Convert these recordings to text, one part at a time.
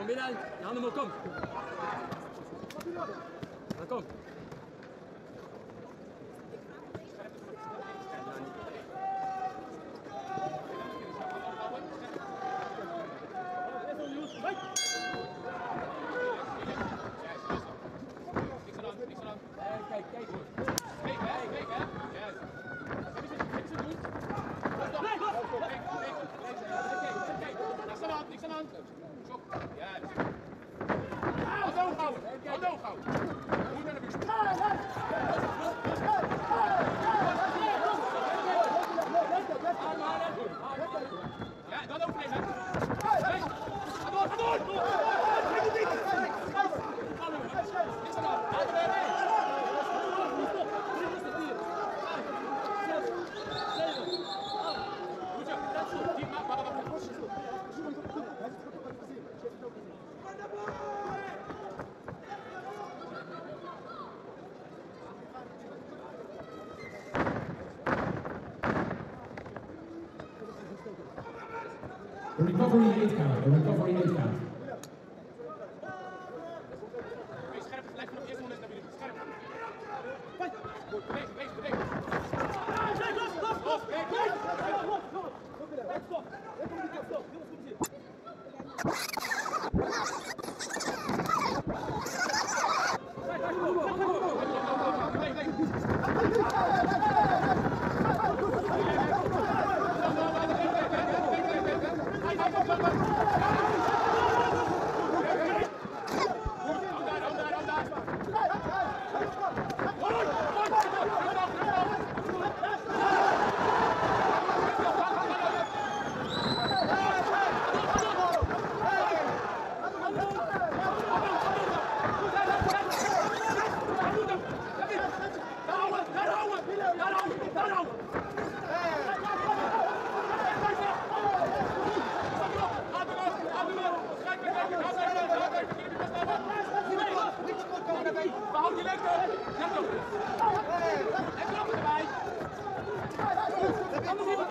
Kom binnen, je handen omhoog, kom. Dan kom. The recovery 8 count, the recovery 8 count. Scherp, blijf vanaf het eerste moment naar binnen. Scherp. Beweeg, beweeg, beweeg. Behoud je leg op! Let op! En klap erbij! Anders even!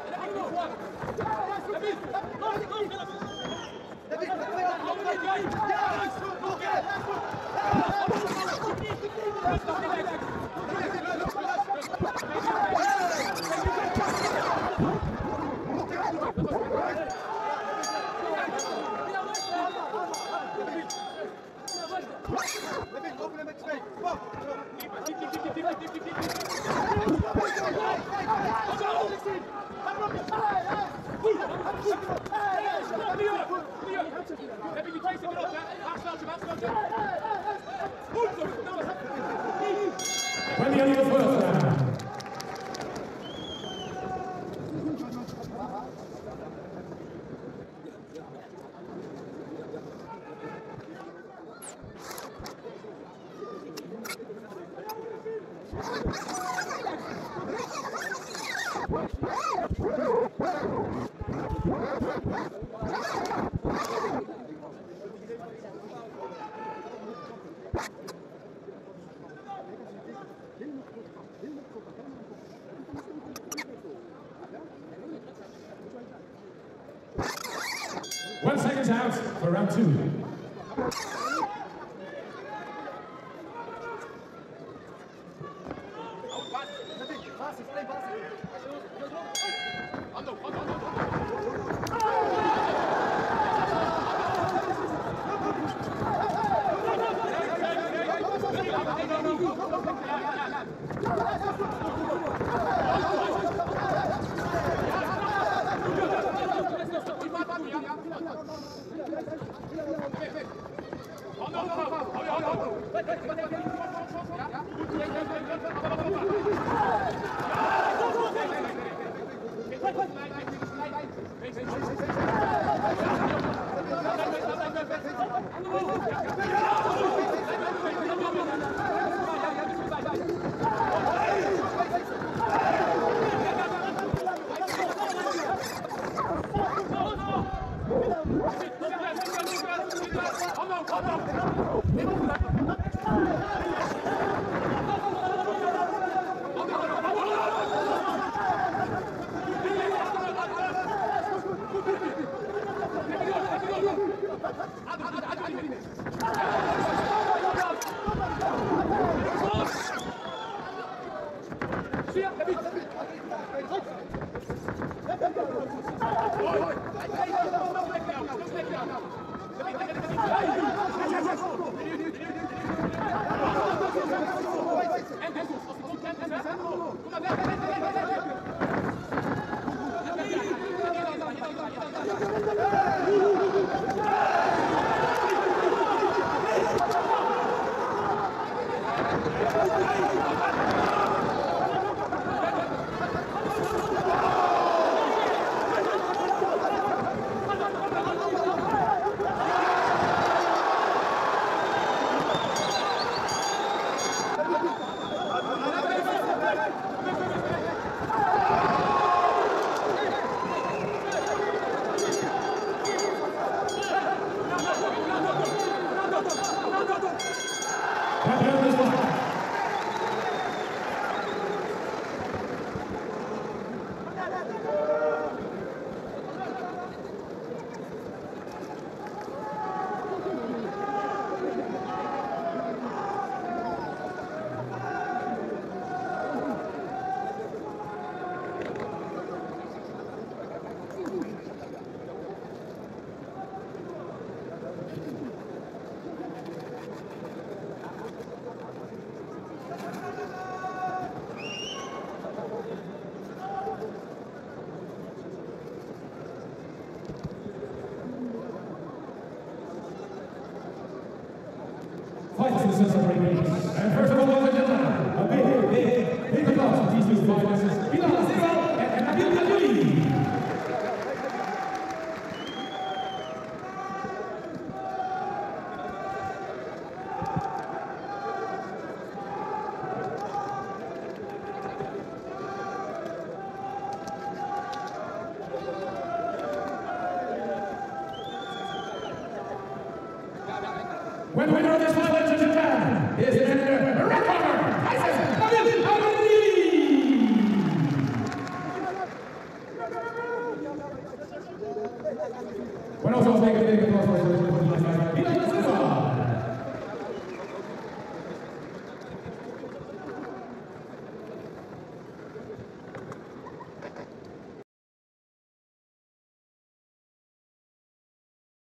Heb je die twee zitten op, hè? Wachtstootje, wachtstootje! Wanneer jullie het One second out for round 2. Fight citizens of Raymond. And first of all, ladies and gentlemen, a big applause to these two fighters, Bilal Zero and Nabil Ali. When winner of this fight, ladies and gentlemen, is the red corner, Tyson Nabil Ali. When also